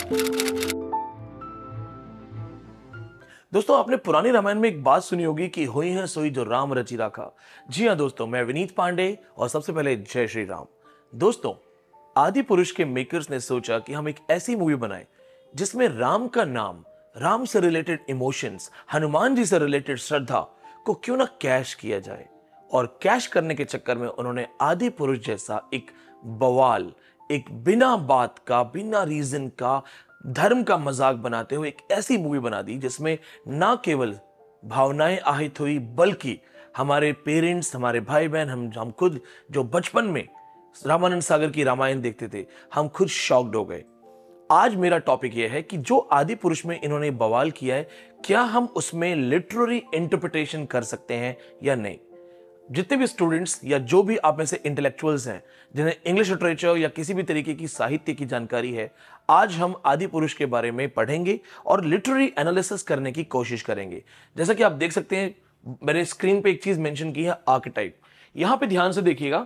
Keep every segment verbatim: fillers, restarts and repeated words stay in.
दोस्तों, आपने पुरानी रामायण में एक बात सुनी होगी कि हुई है सोई जो राम रचि राखा। जी हाँ दोस्तों, मैं विनीत पांडे और सबसे पहले जय श्री राम। दोस्तों, आदि पुरुष के मेकर्स ने सोचा कि हम एक ऐसी मूवी बनाएं जिसमें राम का नाम, राम से रिलेटेड इमोशंस, हनुमान जी से रिलेटेड श्रद्धा को क्यों ना कैश किया जाए। और कैश करने के चक्कर में उन्होंने आदि पुरुष जैसा एक बवाल, एक बिना बात का, बिना रीजन का, धर्म का मजाक बनाते हुए एक ऐसी मूवी बना दी जिसमें ना केवल भावनाएं आहित हुई, बल्कि हमारे पेरेंट्स, हमारे भाई बहन, हम हम खुद जो बचपन में रामानंद सागर की रामायण देखते थे, हम खुद शॉक्ड हो गए। आज मेरा टॉपिक यह है कि जो आदि पुरुष में इन्होंने बवाल किया है, क्या हम उसमें लिटरेरी इंटरप्रिटेशन कर सकते हैं या नहीं। जितने भी स्टूडेंट्स या जो भी आप में से इंटेलेक्चुअल्स हैं जिन्हें इंग्लिश लिटरेचर या किसी भी तरीके की साहित्य की जानकारी है, आज हम आदि पुरुष के बारे में पढ़ेंगे और लिटरेरी एनालिसिस करने की कोशिश करेंगे। जैसा कि आप देख सकते हैं, मैंने स्क्रीन पे एक चीज मेंशन की है, आर्केटाइप। यहां पे ध्यान से देखिएगा।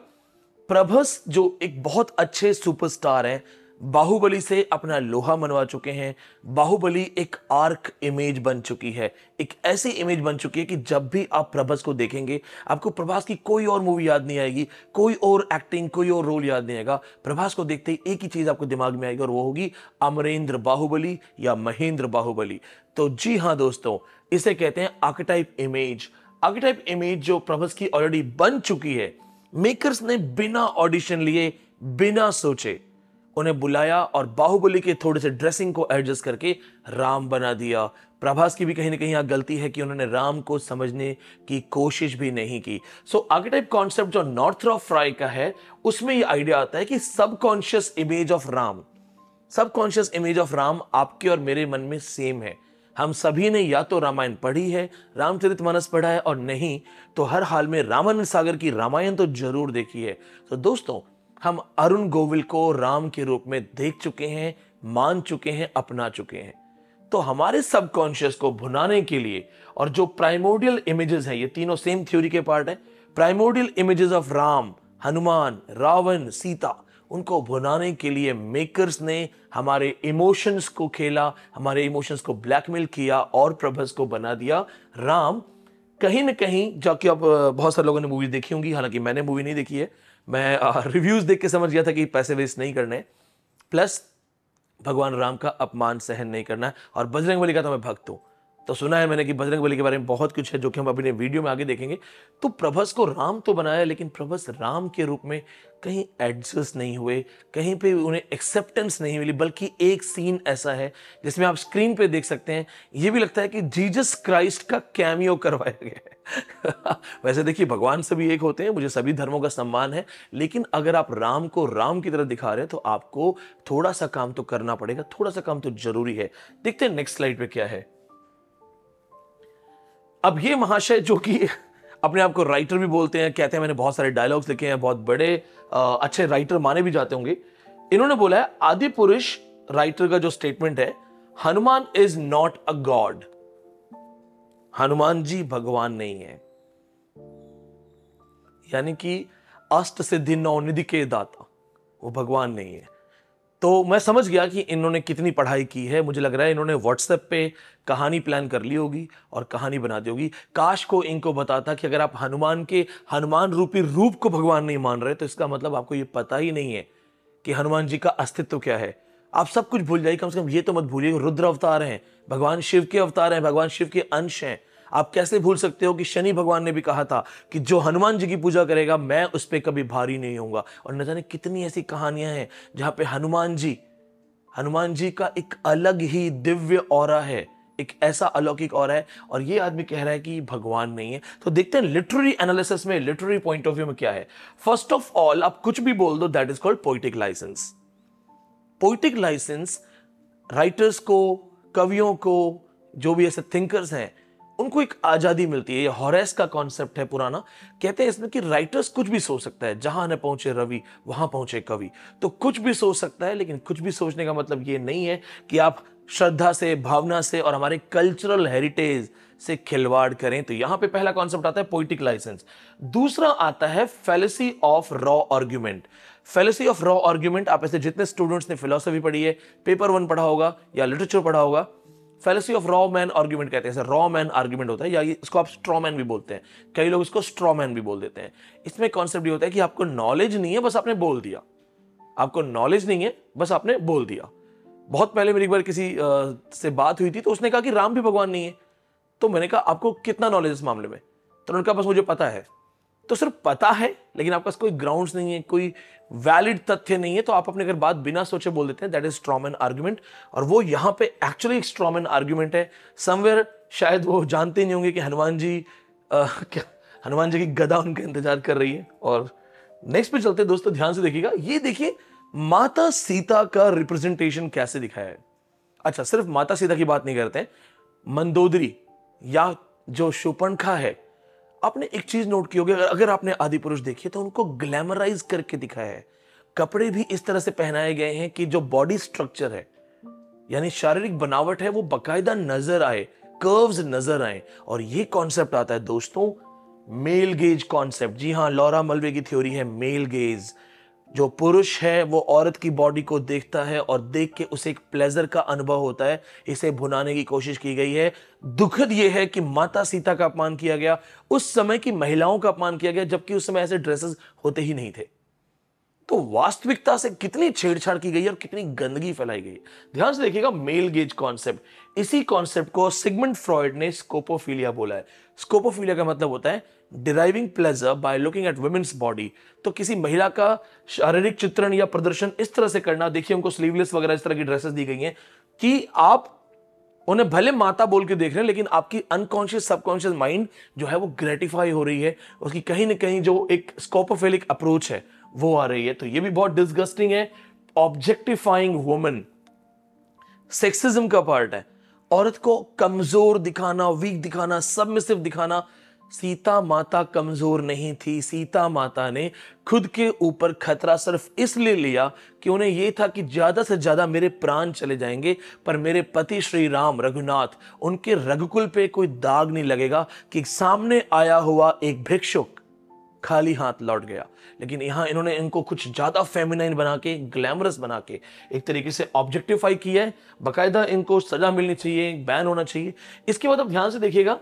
प्रभास जो एक बहुत अच्छे सुपरस्टार हैं, बाहुबली से अपना लोहा मनवा चुके हैं। बाहुबली एक आर्क इमेज बन चुकी है, एक ऐसी इमेज बन चुकी है कि जब भी आप प्रभास को देखेंगे, आपको प्रभास की कोई और मूवी याद नहीं आएगी, कोई और एक्टिंग, कोई और रोल याद नहीं आएगा। प्रभास को देखते ही एक ही चीज आपको दिमाग में आएगी और वो होगी अमरेंद्र बाहुबली या महेंद्र बाहुबली। तो जी हां दोस्तों, इसे कहते हैं आर्केटाइप इमेज। आर्केटाइप इमेज जो प्रभास की ऑलरेडी बन चुकी है, मेकर्स ने बिना ऑडिशन लिए, बिना सोचे उन्हें बुलाया और बाहुबली के थोड़े से ड्रेसिंग को एडजस्ट करके राम बना दिया। प्रभास की भी कहीं ना कहीं यहां गलती है कि उन्होंने राम को समझने की कोशिश भी नहीं की। सो आर्केटाइप कॉन्सेप्ट जो नॉर्थरॉप फ्राई का है, उसमें यह आइडिया आता है कि subconscious image of Ram, subconscious image of Ram आपके और मेरे मन में सेम है। हम सभी ने या तो रामायण पढ़ी है, रामचरितमानस पढ़ा है, और नहीं तो हर हाल में रामानंद सागर की रामायण तो जरूर देखी है। तो दोस्तों, हम अरुण गोविल को राम के रूप में देख चुके हैं, मान चुके हैं, अपना चुके हैं। तो हमारे सबकॉन्शियस को भुनाने के लिए, और जो प्राइमोर्डियल इमेजेस हैं, ये तीनों सेम थ्योरी के पार्ट है, primordial images of Ram, Hanuman, Ravan, Sita, उनको भुनाने के लिए मेकर्स ने हमारे इमोशंस को खेला, हमारे इमोशंस को ब्लैकमेल किया और प्रभास को बना दिया राम। कहीं ना कहीं, जाके अब बहुत सारे लोगों ने मूवी देखी होंगी, हालांकि मैंने मूवी नहीं देखी है, मैं रिव्यूज देख के समझ गया था कि पैसे वेस्ट नहीं करने, प्लस भगवान राम का अपमान सहन नहीं करना है। और बजरंगबली का तो मैं भक्त हूं, तो सुना है मैंने कि बजरंगबली के बारे में बहुत कुछ है जो कि हम अपने वीडियो में आगे देखेंगे। तो प्रभास को राम तो बनाया, लेकिन प्रभास राम के रूप में कहीं एडजस्ट नहीं हुए, कहीं पे उन्हें एक्सेप्टेंस नहीं मिली। बल्कि एक सीन ऐसा है जिसमें आप स्क्रीन पे देख सकते हैं, ये भी लगता है कि जीसस क्राइस्ट का कैमियो करवाया गया है। वैसे देखिए, भगवान सभी एक होते हैं, मुझे सभी धर्मों का सम्मान है, लेकिन अगर आप राम को राम की तरह दिखा रहे हैं तो आपको थोड़ा सा काम तो करना पड़ेगा, थोड़ा सा काम तो जरूरी है। देखते हैं नेक्स्ट स्लाइड पे क्या है। अब ये महाशय जो कि अपने आप को राइटर भी बोलते हैं, कहते हैं मैंने बहुत सारे डायलॉग्स लिखे हैं, बहुत बड़े आ, अच्छे राइटर माने भी जाते होंगे, इन्होंने बोला है, आदि पुरुष राइटर का जो स्टेटमेंट है, Hanuman is not a god, Hanuman ji भगवान नहीं है। यानी कि अष्ट सिद्धि नौ निधि के दाता, वो भगवान नहीं है। तो मैं समझ गया कि इन्होंने कितनी पढ़ाई की है। मुझे लग रहा है इन्होंने व्हाट्सएप पे कहानी प्लान कर ली होगी और कहानी बना दी होगी। काश को इनको बताता कि अगर आप हनुमान के हनुमान रूपी रूप को भगवान नहीं मान रहे, तो इसका मतलब आपको ये पता ही नहीं है कि हनुमान जी का अस्तित्व क्या है। आप सब कुछ भूल जाइए, कम से कम ये तो मत भूलिए रुद्र अवतार हैं, भगवान शिव के अवतार हैं, भगवान शिव के अंश हैं। आप कैसे भूल सकते हो कि शनि भगवान ने भी कहा था कि जो हनुमान जी की पूजा करेगा, मैं उस पर कभी भारी नहीं होऊंगा। और न जाने कितनी ऐसी कहानियां हैं जहां पे हनुमान जी हनुमान जी का एक अलग ही दिव्य ऑरा है, एक ऐसा अलौकिक ऑरा है, और ये आदमी कह रहा है कि भगवान नहीं है। तो देखते हैं लिटरेरी एनालिसिस में, लिटरेरी पॉइंट ऑफ व्यू में क्या है। फर्स्ट ऑफ ऑल, आप कुछ भी बोल दो, that is called poetic licence. Poetic licence writers को, कवियों को, जो भी ऐसे थिंकर्स हैं, उनको एक आजादी मिलती है। ये हॉरेस का कॉन्सेप्ट है पुराना। कहते हैं इसमें कि राइटर्स कुछ भी सोच सकता है, जहां न पहुंचे रवि वहां पहुंचे कवि। तो कुछ भी सोच सकता है, लेकिन कुछ भी सोचने का मतलब ये नहीं है कि आप श्रद्धा से, भावना से और हमारे कल्चरल हेरिटेज से खिलवाड़ करें। तो यहां पे पहला कॉन्सेप्ट आता है पोइटिक लाइसेंस। दूसरा आता है fallacy of raw argument. Fallacy of raw argument, आप ऐसे जितने स्टूडेंट्स ने फिलोसफी पढ़ी है, पेपर वन पढ़ा होगा या लिटरेचर पढ़ा होगा, fallacy of raw man argument कहते हैं। रॉ मैन आर्ग्यूमेंट होता है, या इसको आप स्ट्रॉ मैन भी बोलते हैं, कई लोग इसको स्ट्रॉ मैन भी बोल देते हैं। इसमें कॉन्सेप्ट ये होता है कि आपको नॉलेज नहीं है, बस आपने बोल दिया। आपको नॉलेज नहीं है, बस आपने बोल दिया। बहुत पहले मेरी एक बार किसी आ, से बात हुई थी, तो उसने कहा कि राम भी भगवान नहीं है। तो मैंने कहा आपको कितना नॉलेज इस मामले में? तो उन्होंने कहा बस मुझे पता है। तो सिर्फ पता है, लेकिन आपके पास कोई ग्राउंड्स नहीं है, कोई वैलिड तथ्य नहीं है, तो आप अपने अगर बात बिना सोचे बोल देते हैं, दैट इज स्ट्रॉमैन आर्गुमेंट। और वो यहां पे एक्चुअली एक स्ट्रॉमैन आर्गुमेंट है। समवेयर शायद वो जानते नहीं होंगे कि हनुमान जी आ, क्या हनुमान जी की गदा उनका इंतजार कर रही है। और नेक्स्ट पे चलते हैं दोस्तों, ध्यान से देखिएगा। ये देखिए माता सीता का रिप्रेजेंटेशन कैसे दिखाया है। अच्छा, सिर्फ माता सीता की बात नहीं करते हैं, मंदोदरी या जो शूर्पणखा है, आपने एक चीज नोट की होगी, अगर आपने आदि पुरुष देखी तो उनको ग्लैमराइज करके दिखाया है। कपड़े भी इस तरह से पहनाए गए हैं कि जो बॉडी स्ट्रक्चर है, यानी शारीरिक बनावट है, वो बकायदा नजर आए, कर्व्स नजर आए। और ये कॉन्सेप्ट आता है दोस्तों मेल गेज कॉन्सेप्ट। जी हां, लॉरा मल्वे की थ्योरी है मेल गेज। जो पुरुष है वो औरत की बॉडी को देखता है और देख के उसे एक प्लेजर का अनुभव होता है। इसे भुनाने की कोशिश की गई है। दुखद यह है कि माता सीता का अपमान किया गया, उस समय की महिलाओं का अपमान किया गया, जबकि उस समय ऐसे ड्रेसेस होते ही नहीं थे। तो वास्तविकता से कितनी छेड़छाड़ की गई और कितनी गंदगी फैलाई गई। ध्यान से देखिएगा मेल गेज कॉन्सेप्ट। इसी कॉन्सेप्ट को सिगमंड फ्रॉइड ने स्कोपोफिलिया बोला है। स्कोपोफिलिया का मतलब होता है deriving pleasure by looking at women's body. तो किसी महिला का शारीरिक चित्रण या प्रदर्शन इस तरह से करना, देखिए उनको स्लीवलेस वगैरह इस तरह की ड्रेसेस दी गई हैं कि आप उन्हें भले माता बोल के देख रहे हैं, लेकिन आपकी अनकॉन्शियस सबकॉन्शियस माइंड जो है वो ग्रेटिफाई हो रही है, उसकी कहीं ना कहीं जो एक स्कोपोफिलिक अप्रोच है वो आ रही है। तो ये भी बहुत डिस्गस्टिंग है। ऑब्जेक्टिफाइंग वुमेन सेक्सिज्म का पार्ट है। औरत को कमजोर दिखाना, वीक दिखाना, सबमिसिव दिखाना। सीता माता कमजोर नहीं थी। सीता माता ने खुद के ऊपर खतरा सिर्फ इसलिए लिया कि उन्हें यह था कि ज्यादा से ज्यादा मेरे प्राण चले जाएंगे, पर मेरे पति श्री राम रघुनाथ, उनके रघुकुल पे कोई दाग नहीं लगेगा कि सामने आया हुआ एक भिक्षुक खाली हाथ लौट गया। लेकिन यहां इन्होंने इनको कुछ ज्यादा फेमिनाइन बना के, ग्लैमरस बना के एक तरीके से ऑब्जेक्टिफाई किया है। बकायदा इनको सजा मिलनी चाहिए, बैन होना चाहिए। इसके बाद अब ध्यान से देखिएगा,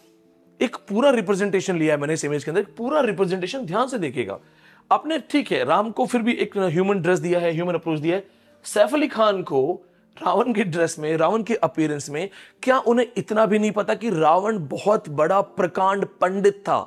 एक पूरा रिप्रेजेंटेशन लिया है मैंने इस इमेज के अंदर, पूरा रिप्रेजेंटेशन ध्यान से देखिएगा। आपने ठीक है राम को फिर भी एक ह्यूमन ड्रेस दिया है, ह्यूमन अप्रोच दिया है। सैफ अली खान को रावण के ड्रेस में, रावण के अपीयरेंस में, क्या उन्हें इतना भी नहीं पता कि रावण बहुत बड़ा प्रकांड पंडित था?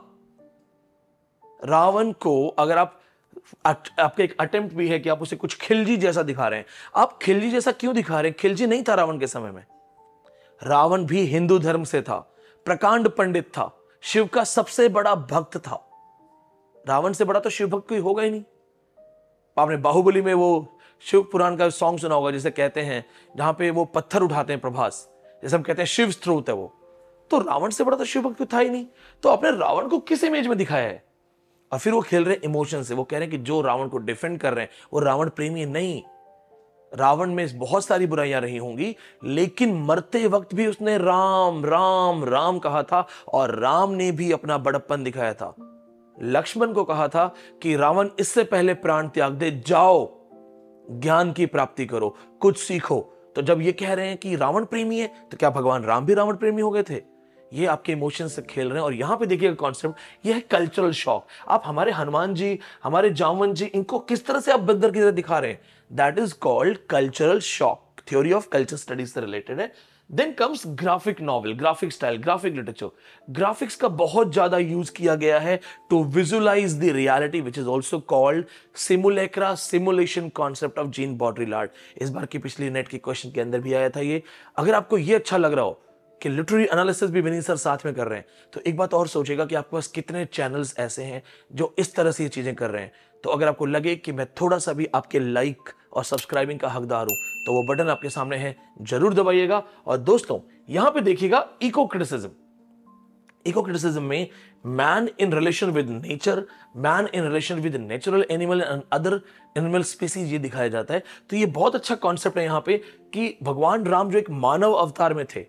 रावण को अगर आप आपका एक अटेम्प्ट भी है कि आप उसे कुछ खिलजी जैसा दिखा रहे हैं, आप खिलजी जैसा क्यों दिखा रहे हैं? खिलजी नहीं था रावण के समय में। रावण भी हिंदू धर्म से था, प्रकांड पंडित था, शिव का सबसे बड़ा भक्त था। रावण से बड़ा तो शिव भक्त कोई होगा ही नहीं। आपने बाहुबली में वो शिव पुराण का सॉन्ग सुना होगा, जिसे कहते हैं जहां पे वो पत्थर उठाते हैं प्रभास, जैसे हम कहते हैं शिव स्त्रोत है वो। तो रावण से बड़ा तो शिव भक्त था ही नहीं। तो आपने रावण को किस इमेज में दिखाया है? और फिर वो खेल रहे इमोशन से। वो कह रहे हैं कि जो रावण को डिफेंड कर रहे हैं वो रावण प्रेमी नहीं। रावण में बहुत सारी बुराइयां रही होंगी, लेकिन मरते वक्त भी उसने राम राम राम कहा था, और राम ने भी अपना बड़प्पन दिखाया था। लक्ष्मण को कहा था कि रावण इससे पहले प्राण त्याग दे, जाओ ज्ञान की प्राप्ति करो, कुछ सीखो। तो जब ये कह रहे हैं कि रावण प्रेमी है, तो क्या भगवान राम भी रावण प्रेमी हो गए थे? ये आपके इमोशंस से खेल रहे हैं। और यहां पे देखिएगा कॉन्सेप्ट, ये है कल्चरल शॉक। आप हमारे हनुमान जी, हमारे जामवन जी, इनको किस तरह से आप बंदर की तरह दिखा रहे हैं? That is called cultural shock. Theory of culture studies से रिलेटेड है। Then comes graphic novel, graphic style, graphic literature. Graphics का बहुत ज्यादा यूज किया गया है to visualise the reality, which is also called simulacra, simulation concept of Jean Baudrillard. इस बार की पिछली नेट के क्वेश्चन के अंदर भी आया था ये। अगर आपको ये अच्छा लग रहा हो कि लिटरेरी एनालिसिस भी विनीत सर साथ में कर रहे हैं, तो एक बात और सोचेगा कि आपके पास कितने चैनल्स ऐसे हैं जो इस तरह से ये चीजें कर रहे हैं। तो अगर आपको लगे कि मैं थोड़ा सा भी आपके लाइक और सब्सक्राइबिंग का हकदार हूं, तो वो बटन आपके सामने है, जरूर दबाइएगा। और दोस्तों यहां पे देखिएगा इको क्रिटिसिज्म। इको क्रिटिसिज्म में man in relation with nature, man in relation with natural animal and other animal species, ये दिखाया जाता है। तो ये बहुत अच्छा कॉन्सेप्ट है यहां पे कि भगवान राम जो एक मानव अवतार में थे,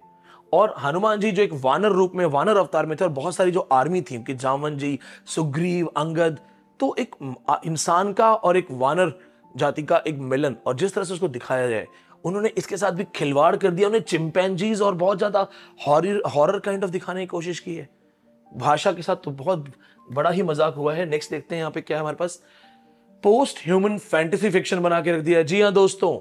और हनुमान जी जो एक वानर रूप में, वानर अवतार में थे, और बहुत सारी जो आर्मी थी उनकी, जामवन जी, सुग्रीव, अंगद, तो एक इंसान का और एक वानर जाति का एक मिलन, और जिस तरह से उसको दिखाया जाए, उन्होंने इसके साथ भी खिलवाड़ कर दिया। उन्हें चिंपैंजीज और बहुत ज्यादा हॉरर हॉरर काइंड ऑफ दिखाने की कोशिश की है। भाषा के साथ तो बहुत बड़ा ही मजाक हुआ है। नेक्स्ट देखते हैं यहाँ पे क्या है हमारे पास, पोस्ट ह्यूमन फैंटेसी फिक्शन बना के रख दिया। जी हाँ दोस्तों,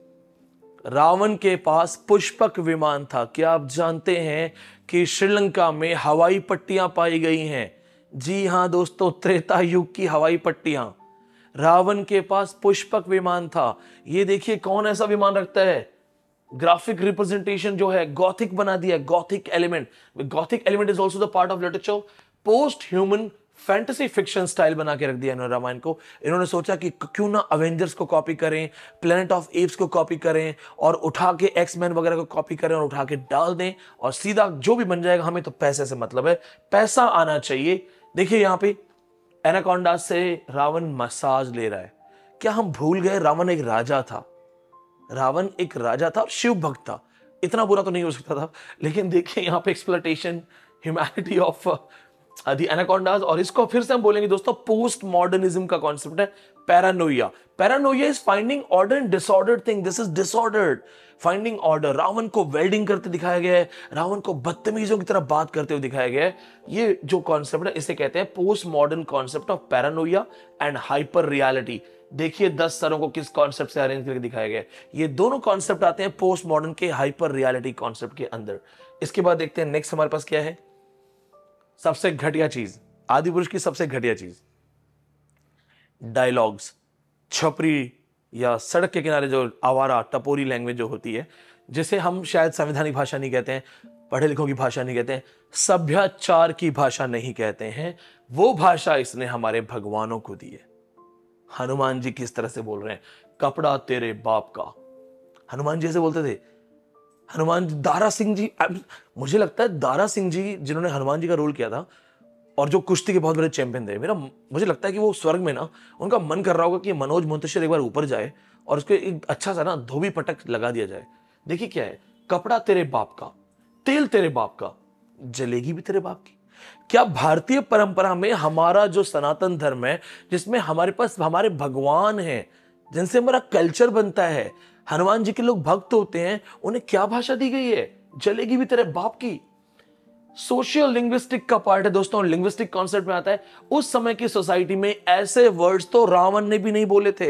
रावण के पास पुष्पक विमान था। क्या आप जानते हैं कि श्रीलंका में हवाई पट्टियां पाई गई हैं? जी हां दोस्तों, त्रेता युग की हवाई पट्टियां। रावण के पास पुष्पक विमान था। ये देखिए कौन ऐसा विमान रखता है, ग्राफिक रिप्रेजेंटेशन जो है गॉथिक बना दिया, gothic element. Gothic element is also the part of literature. Post human fantasy fiction style बना के रख दिया इन्होंने रामायण को। इन्होंने सोचा कि क्यों ना अवेंजर्स को कॉपी करें, प्लेनेट ऑफ एप्स को कॉपी करें, और उठा के एक्स मैन वगैरह को कॉपी करें और उठा के डाल दें, और सीधा जो भी बन जाएगा, हमें तो पैसे से मतलब है, पैसा आना चाहिए। देखिए यहां पे एनाकोंडा से रावण मसाज ले रहा है। क्या हम भूल गए रावण एक राजा था? रावण एक राजा था और शिव भक्त था। इतना बुरा तो नहीं हो सकता था, लेकिन देखिए यहाँ पे exploitation, humanity of the anacondas. और इसको फिर से हम बोलेंगे दोस्तों, पोस्ट मॉडर्निज्म का कॉन्सेप्ट है paranoia. Paranoia is finding order in disordered thing. This is disordered, finding order. Ravan को वेल्डिंग करते दिखाया गया है, रावण को बदतमीजों की तरह बात करते हुए दिखाया गया है। ये जो कॉन्सेप्ट है इसे कहते हैं post modern concept of paranoia and hyper reality. देखिए दस सरों को किस कॉन्सेप्ट से अरेंज करके दिखाया गया है। ये दोनों कॉन्सेप्ट आते हैं पोस्ट मॉडर्न के हाइपर रियलिटी कॉन्सेप्ट के अंदर। इसके बाद देखते हैं नेक्स्ट हमारे पास क्या है, सबसे घटिया चीज, आदि पुरुष की सबसे घटिया चीज, डायलॉग्स। छपरी या सड़क के किनारे जो आवारा टपोरी लैंग्वेज जो होती है, जिसे हम शायद संवैधानिक भाषा नहीं कहते हैं, पढ़े लिखों की भाषा नहीं कहते हैं, सभ्याचार की भाषा नहीं कहते हैं, वो भाषा इसने हमारे भगवानों को दी है। हनुमान जी किस तरह से बोल रहे हैं, कपड़ा तेरे बाप का। हनुमान जी ऐसे बोलते थे। हनुमान जी, दारा सिंह जी, मुझे लगता है दारा सिंह जी जिन्होंने हनुमान जी का रोल किया था और जो कुश्ती के बहुत बड़े चैंपियन थे, मेरा मुझे लगता है कि वो स्वर्ग में ना उनका मन कर रहा होगा कि मनोज मुंतशिर एक बार ऊपर जाए और उसके एक अच्छा सा ना धोबी पटक लगा दिया जाए। देखिए क्या है, कपड़ा तेरे बाप का, तेल तेरे बाप का, जलेगी भी तेरे बाप की। क्या भारतीय परंपरा में हमारा जो सनातन धर्म है, जिसमें हमारे पास हमारे भगवान हैं, जिनसे हमारा कल्चर बनता है, हनुमान जी के लोग भक्त होते हैं, उन्हें क्या भाषा दी गई है, जलेगी भी तेरे बाप की। सोशियल लिंग्विस्टिक का पार्ट है दोस्तों, लिंग्विस्टिक कॉन्सेप्ट में आता है। उस समय की सोसाइटी में ऐसे वर्ड्स तो रावण ने भी नहीं बोले थे,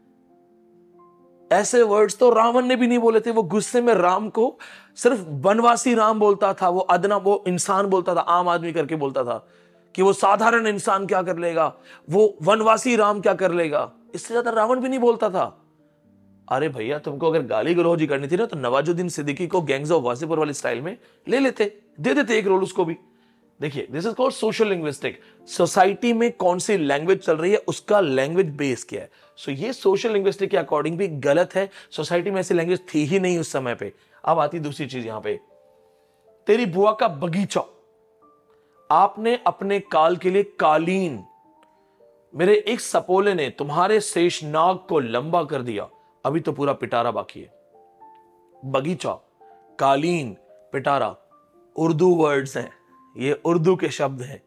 ऐसे वर्ड्स तो रावण ने भी नहीं बोले थे। वो गुस्से में राम को सिर्फ वनवासी राम बोलता था, वो अदना वो इंसान बोलता था, आम आदमी करके बोलता था कि वो साधारण इंसान क्या कर लेगा, वो वनवासी राम क्या कर लेगा। इससे ज्यादा रावण भी नहीं बोलता था। अरे भैया, तुमको अगर गाली गलौज ही करनी थी ना, तो नवाजुद्दीन सिद्दीकी को गैंग्स ऑफ वासेपुर वाली स्टाइल में ले लेते, दे देते एक रोल उसको भी। देखिए, this is called social linguistic. Society में कौन सी लैंग्वेज चल रही है, उसका लैंग्वेज बेस क्या है। सो so, ये सोशल लिंग्विस्टिक के अकॉर्डिंग भी गलत है। सोसाइटी में ऐसी लैंग्वेज थी ही नहीं उस समय पे। अब आती दूसरी चीज यहां पे, तेरी बुआ का बगीचा। आपने अपने काल के लिए कालीन, मेरे एक सपोले ने तुम्हारे शेषनाग को लंबा कर दिया, अभी तो पूरा पिटारा बाकी है। बगीचा, कालीन, पिटारा उर्दू वर्ड्स हैं, ये उर्दू के शब्द हैं।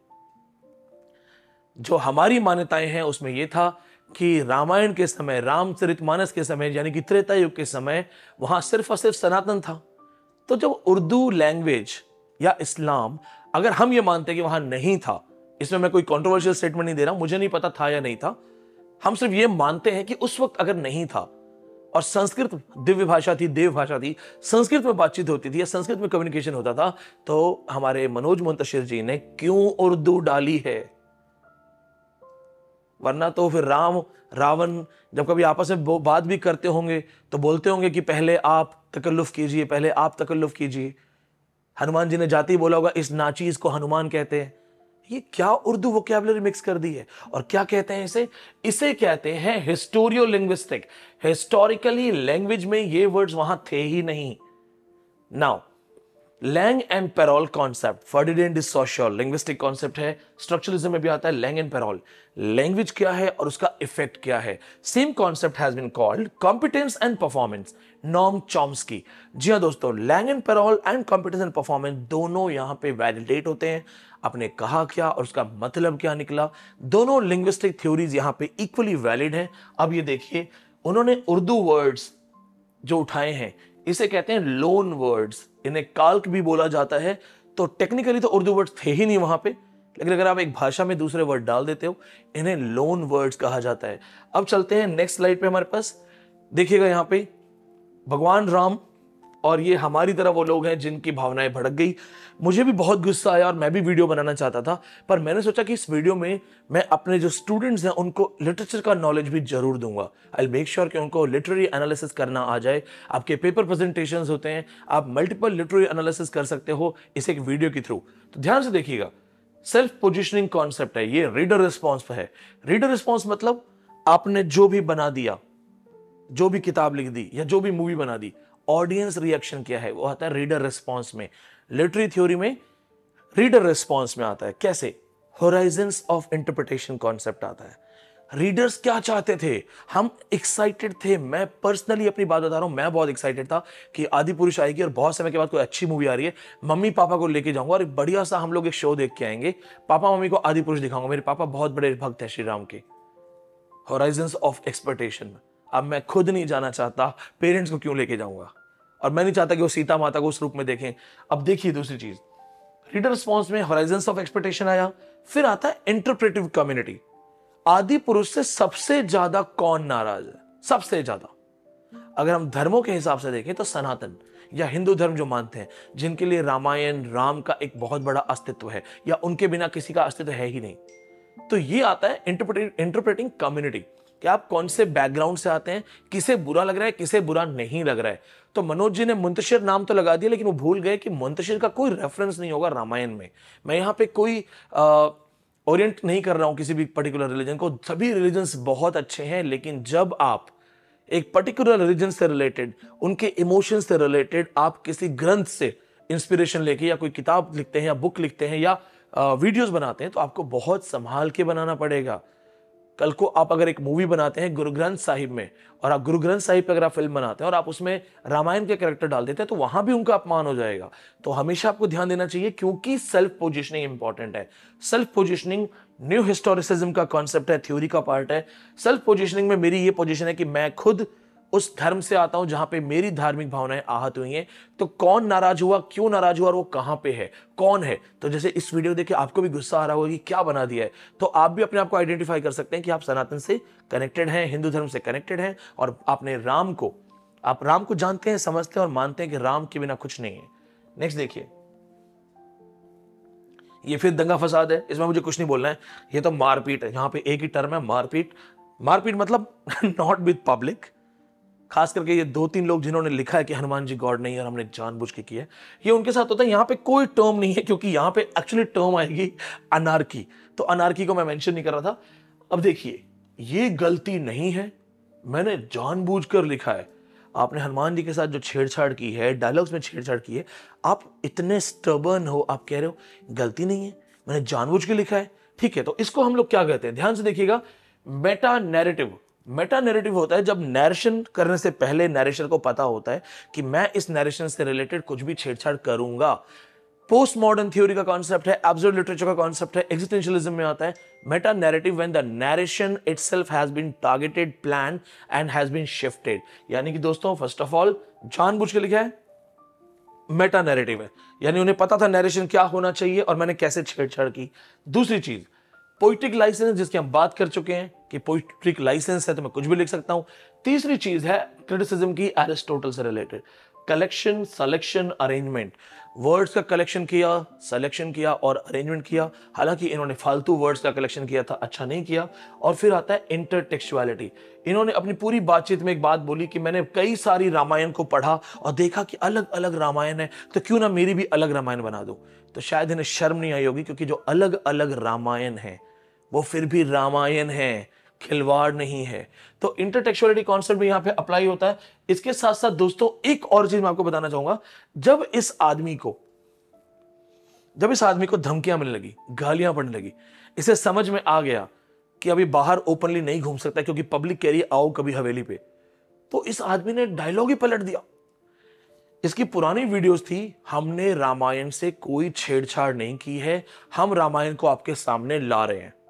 जो हमारी मान्यताएं हैं उसमें यह था कि रामायण के समय, रामचरितमानस के समय, यानी कि त्रेता युग के समय, वहां सिर्फ और सिर्फ सनातन था। तो जब उर्दू लैंग्वेज या इस्लाम, अगर हम ये मानते हैं कि वहां नहीं था, इसमें मैं कोई कंट्रोवर्शियल स्टेटमेंट नहीं दे रहा हूं, मुझे नहीं पता था या नहीं था, हम सिर्फ ये मानते हैं कि उस वक्त अगर नहीं था और संस्कृत दिव्य भाषा थी, देव भाषा थी, संस्कृत में बातचीत होती थी या संस्कृत में कम्युनिकेशन होता था, तो हमारे मनोज मुंतशिर जी ने क्यों उर्दू डाली है? वरना तो फिर राम रावण जब कभी आपस में बात भी करते होंगे तो बोलते होंगे कि पहले आप तकल्लुफ कीजिए, पहले आप तकल्लुफ कीजिए। हनुमान जी ने जाते ही बोला होगा, इस नाचीज को हनुमान कहते हैं। ये क्या उर्दू वोकैबुलरी मिक्स कर दी है। और क्या कहते हैं इसे? इसे कहते हैं हिस्टोरियो लिंग्विस्टिक। हिस्टोरिकली लैंग्वेज में ये वर्ड्स वहां थे ही नहीं। Now langue and parole concept, Ferdinand de Saussure linguistic concept है, स्ट्रक्चरलिज्म में भी आता है लैंग एंड पेरोल। लैंग्वेज क्या है और उसका इफेक्ट क्या है। Same concept has been called competence and performance, Noam Chomsky. जी हाँ दोस्तों, langue and parole and competence and performance दोनों यहां पे वैलिडेट होते हैं। आपने कहा क्या और उसका मतलब क्या निकला, दोनों लिंग्विस्टिक थ्योरीज यहां पे इक्वली वैलिड हैं। अब ये देखिए, उन्होंने उर्दू वर्ड्स जो उठाए हैं इसे कहते हैं लोन वर्ड्स, इन्हें काल्क भी बोला जाता है। तो टेक्निकली तो उर्दू वर्ड्स थे ही नहीं वहां पे, लेकिन अगर आप एक भाषा में दूसरे वर्ड डाल देते हो, इन्हें लोन वर्ड्स कहा जाता है। अब चलते हैं नेक्स्ट स्लाइड पे हमारे पास, देखिएगा यहां पे भगवान राम, और ये हमारी तरह वो लोग हैं जिनकी भावनाएं भड़क गई। मुझे भी बहुत गुस्सा आया और मैं भी वीडियो बनाना चाहता था, पर मैंने सोचा कि इस वीडियो में मैं अपने जो स्टूडेंट्स हैं उनको लिटरेचर का नॉलेज भी जरूर दूंगा। आई विल मेक श्योर कि उनको लिटरेरी एनालिसिस करना आ जाए। आपके पेपर प्रेजेंटेशंस होते हैं, आप मल्टीपल लिटरेरी एनालिसिस कर सकते हो इस एक वीडियो के थ्रू। तो ध्यान से देखिएगा, सेल्फ पोजिशनिंग कॉन्सेप्ट है, ये रीडर रिस्पॉन्स पे है। रीडर रिस्पॉन्स मतलब आपने जो भी बना दिया, जो भी किताब लिख दी या जो भी मूवी बना दी, ऑडियंस रिएक्शन क्या है वो आता है रीडर रिस्पॉन्स में। लिटरेरी थ्योरी में रीडर रिस्पॉन्स में आता है कैसे, होराइजन्स ऑफ इंटरप्रिटेशन कॉन्सेप्ट आता है। रीडर्स क्या चाहते थे, हम एक्साइटेड थे। मैं पर्सनली अपनी बात बता रहा हूं, मैं बहुत एक्साइटेड था कि आदि पुरुष आएगी और बहुत समय के बाद कोई अच्छी मूवी आ रही है, मम्मी पापा को लेके जाऊंगा और एक बढ़िया सा हम लोग एक शो देख के आएंगे, पापा मम्मी को आदि पुरुष दिखाऊंगा। मेरे पापा बहुत बड़े भक्त है श्री राम के। Horizons of expectation. अब मैं खुद नहीं जाना चाहता, पेरेंट्स को क्यों लेके जाऊंगा, और मैं नहीं चाहता कि वो सीता माता को उस रूप में देखें। अब देखिए दूसरी चीज, रीडर रिस्पॉन्स में होराइजन्स ऑफ एक्सपेक्टेशन आया, फिर आता है इंटरप्रेटिव कम्युनिटी। आदि पुरुष से सबसे ज्यादा कौन नाराज है, सबसे ज्यादा? अगर हम धर्मों के हिसाब से देखें तो सनातन या हिंदू धर्म जो मानते हैं, जिनके लिए रामायण राम का एक बहुत बड़ा अस्तित्व है, या उनके बिना किसी का अस्तित्व है ही नहीं। तो ये आता है इंटरप्रेटिंग कम्युनिटी, कि आप कौन से बैकग्राउंड से आते हैं, किसे बुरा लग रहा है, किसे बुरा नहीं लग रहा है। तो मनोज जी ने मुंतशिर नाम तो लगा दिया, लेकिन वो भूल गए कि मुंतशिर का कोई रेफरेंस नहीं होगा रामायण में। मैं यहाँ पे कोई ओरिएंट नहीं कर रहा हूं किसी भी पर्टिकुलर रिलीजन को, सभी रिलीजन्स बहुत अच्छे हैं, लेकिन जब आप एक पर्टिकुलर रिलीजन से रिलेटेड, उनके इमोशंस से रिलेटेड आप किसी ग्रंथ से इंस्पिरेशन लेके या कोई किताब लिखते हैं या बुक लिखते हैं या वीडियोस बनाते हैं, तो आपको बहुत संभाल के बनाना पड़ेगा। कल को आप अगर एक मूवी बनाते हैं गुरु ग्रंथ साहिब में, और आप गुरु ग्रंथ साहिब पे अगर आप फिल्म बनाते हैं और आप उसमें रामायण के कैरेक्टर डाल देते हैं, तो वहां भी उनका अपमान हो जाएगा। तो हमेशा आपको ध्यान देना चाहिए, क्योंकि सेल्फ पोजिशनिंग इंपॉर्टेंट है। सेल्फ पोजिशनिंग न्यू हिस्टोरिसिज्म का कॉन्सेप्ट है, थ्योरी का पार्ट है। सेल्फ पोजिशनिंग में मेरी ये पोजिशन है कि मैं खुद उस धर्म से आता हूं जहां पे मेरी धार्मिक भावनाएं आहत हुई हैं। तो कौन नाराज हुआ, क्यों नाराज हुआ और वो कहां पे है, कौन है। तो जैसे इस वीडियो देख के आपको भी गुस्सा आ रहा होगा कि क्या बना दिया है, तो आप भी अपने आप को आइडेंटिफाई कर सकते हैं कि आप सनातन से कनेक्टेड हैं, हिंदू धर्म से कनेक्टेड हैं, और आपने राम को, आप राम को जानते हैं, समझते हैं और मानते हैं कि राम के बिना कुछ नहीं है। नेक्स्ट देखिए, ये फिर दंगा फसाद है, इसमें मुझे कुछ नहीं बोलना है, ये तो मारपीट है। यहां पे एक ही टर्म है, मारपीट। मारपीट मतलब नॉट विद पब्लिक, खास करके ये दो तीन लोग जिन्होंने लिखा है कि हनुमान जी गॉड नहीं है और हमने जानबूझ के किया है, ये उनके साथ होता है। यहां पे कोई टर्म नहीं है, क्योंकि यहां पे एक्चुअली टर्म आएगी अनार्की, तो अनार्की को मैं मेंशन नहीं कर रहा था। अब देखिए, ये गलती नहीं है, मैंने जानबूझकर लिखा है। आपने हनुमान जी के साथ जो छेड़छाड़ की है, डायलॉग्स में छेड़छाड़ की है, आप इतने स्टबर्न हो, आप कह रहे हो गलती नहीं है, मैंने जानबूझ के लिखा है। ठीक है, तो इसको हम लोग क्या कहते हैं, ध्यान से देखिएगा, मेटा नैरेटिव। मेटा नैरेटिव होता है जब नैरेशन करने से पहले नैरेशर को पता होता है कि मैं इस नैरेशन से रिलेटेड कुछ भी छेड़छाड़ करूंगा। पोस्ट मॉडर्न थ्योरी का कॉन्सेप्ट है, एब्सोल्यूट लिटरेचर का कॉन्सेप्ट है, एग्जिस्टेंशियलिज्म में आता है meta narrative when the narration itself has been targeted, plan and has been shifted. यानी कि दोस्तों, फर्स्ट ऑफ ऑल जानबूझ के लिखा है, मेटा नैरेटिव है, यानी उन्हें पता था नैरेशन क्या होना चाहिए और मैंने कैसे छेड़छाड़ की। दूसरी चीज, पोइट्रिक लाइसेंस, जिसकी हम बात कर चुके हैं कि पोइट्रिक लाइसेंस है तो मैं कुछ भी लिख सकता हूं। तीसरी चीज है क्रिटिसिज्म की, एरिस्टोटल से related, collection, selection, arrangement. Words का कलेक्शन किया, सिलेक्शन किया और अरेंजमेंट किया। हालांकि इन्होंने फालतू वर्ड्स का कलेक्शन किया था, अच्छा नहीं किया। और फिर आता है इंटरटेक्चुअलिटी। इन्होंने अपनी पूरी बातचीत में एक बात बोली कि मैंने कई सारी रामायण को पढ़ा और देखा कि अलग अलग रामायण है, तो क्यों ना मेरी भी अलग रामायण बना दूं। तो शायद इन्हें शर्म नहीं आई होगी, क्योंकि जो अलग अलग रामायण है वो फिर भी रामायण है, खिलवाड़ नहीं है। तो इंटरटेक्चुअलिटी कॉन्सेप्ट भी यहां पे अप्लाई होता है। इसके साथ साथ दोस्तों, एक और चीज मैं आपको बताना चाहूंगा, जब इस आदमी को जब इस आदमी को धमकियां मिलने लगी, गालियां पड़ने लगी, इसे समझ में आ गया कि अभी बाहर ओपनली नहीं घूम सकता क्योंकि पब्लिक कह रही है आओ कभी हवेली पे, तो इस आदमी ने डायलॉग ही पलट दिया। इसकी पुरानी वीडियोस थी, हमने रामायण से कोई छेड़छाड़ नहीं की है, हम रामायण को आपके सामने ला रहे हैं।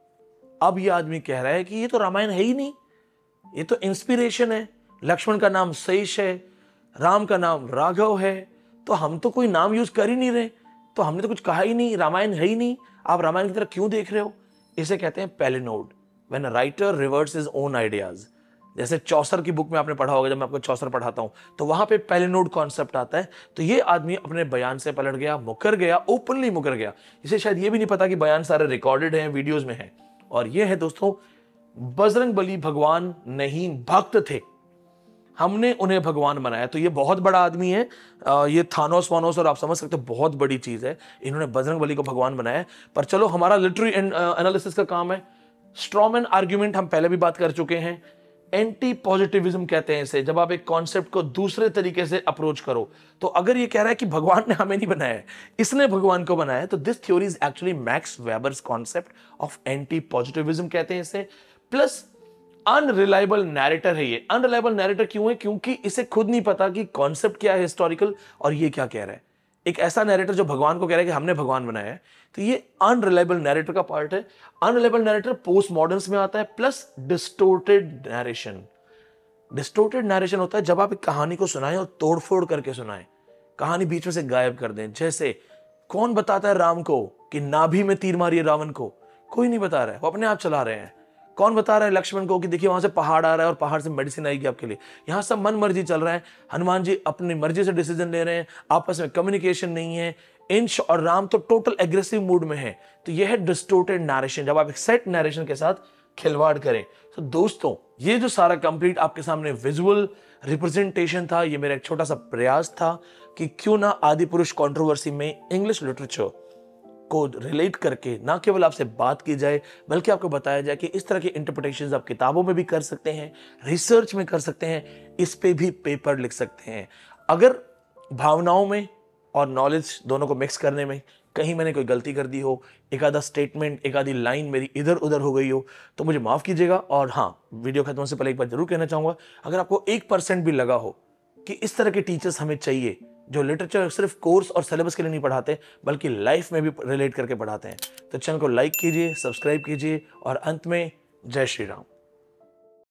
अब यह आदमी कह रहा है कि ये तो रामायण है ही नहीं, ये तो इंस्पिरेशन है, लक्ष्मण का नाम शेष है, राम का नाम राघव है, तो हम तो कोई नाम यूज कर ही नहीं रहे, तो हमने तो कुछ कहा ही नहीं, रामायण है ही नहीं, आप रामायण की तरह क्यों देख रहे हो। इसे कहते हैं palinode, when a writer reverts his own ideas. जैसे चौसर की बुक में आपने पढ़ा होगा, जब मैं आपको चौसर पढ़ाता हूं तो वहां पे पैलिनोड कॉन्सेप्ट आता है। तो ये आदमी अपने बयान से पलट गया, मुकर गया, ओपनली मुकर गया। इसे शायद ये भी नहीं पता कि बयान सारे रिकॉर्डेड हैं, वीडियोज में है। और ये है दोस्तों, बजरंग बली भगवान नहीं भक्त थे, हमने उन्हें भगवान बनाया। तो ये बहुत बड़ा आदमी है, ये थानोस वानोस और आप समझ सकते हो बहुत बड़ी चीज है, इन्होंने बजरंग बली को भगवान बनाया। पर चलो, हमारा लिटरेरी एनालिसिस का काम है। स्ट्रॉमैन आर्ग्यूमेंट हम पहले भी बात कर चुके हैं। एंटी पॉजिटिविज्म कहते हैं इसे, जब आप एक कॉन्सेप्ट को दूसरे तरीके से अप्रोच करो। तो अगर ये कह रहा है कि भगवान ने हमें नहीं बनाया है, इसने भगवान को बनाया है, तो this theory is actually Max Weber's concept of anti positivism कहते हैं इसे। प्लस अनरिलायबल नैरेटर है ये। अनरिलायबल नैरेटर क्यों है? क्योंकि इसे खुद नहीं पता कि कॉन्सेप्ट क्या है हिस्टोरिकल और ये क्या कह रहा है। एक ऐसा नैरेटर जो भगवान को कह रहा है कि हमने भगवान बनाया है, तो ये अनरिलायबल नैरेटर का पार्ट है। अनरिलायबल नैरेटर पोस्ट मॉडर्न्स में आता है। Plus distorted narration. Distorted narration होता है जब आप एक कहानी को सुनाएं और तोड़फोड़ करके सुनाएं, कहानी बीच में से गायब कर दें। जैसे कौन बताता है राम को कि नाभि में तीर मारिए रावण को? कोई नहीं बता रहा है, वो अपने आप चला रहे हैं। कौन बता रहा है लक्ष्मण को कि देखिए वहां से पहाड़ आ रहा है और पहाड़ से मेडिसिन आएगी आपके लिए? यहां सब मन मर्जी चल रहा है। हनुमान जी अपनी मर्जी से डिसीजन ले रहे हैं, आपस में कम्युनिकेशन नहीं है। इंश और राम तो टोटल एग्रेसिव मूड में है। तो यह है डिस्टोर्टेड नैरेशन, जब आप एक सेट नैरेशन के साथ खिलवाड़ करें। तो दोस्तों, ये जो सारा कंप्लीट आपके सामने विजुअल रिप्रेजेंटेशन था, ये मेरा एक छोटा सा प्रयास था कि क्यों ना आदि पुरुष कंट्रोवर्सी में इंग्लिश लिटरेचर को रिलेट करके ना केवल आपसे बात की जाए, बल्कि आपको बताया जाए कि इस तरह की इंटरप्रिटेशंस आप किताबों में भी कर सकते हैं, रिसर्च में कर सकते हैं, इस पे भी पेपर लिख सकते हैं। अगर भावनाओं में और नॉलेज दोनों को मिक्स करने में कहीं मैंने कोई गलती कर दी हो, एक आधा स्टेटमेंट, एक आधी लाइन मेरी इधर उधर हो गई हो, तो मुझे माफ कीजिएगा। और हाँ, वीडियो खत्म से पहले एक बार जरूर कहना चाहूंगा, अगर आपको एक परसेंट भी लगा हो कि इस तरह के टीचर्स हमें चाहिए जो लिटरेचर सिर्फ कोर्स और सिलेबस के लिए नहीं पढ़ाते बल्कि लाइफ में भी रिलेट करके पढ़ाते हैं, तो चैनल को लाइक कीजिए, सब्सक्राइब कीजिए और अंत में जय श्री राम।